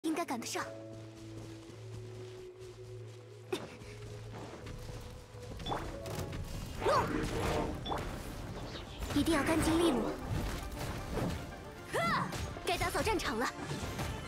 应该赶得上。一定要干净利落。该打扫战场了。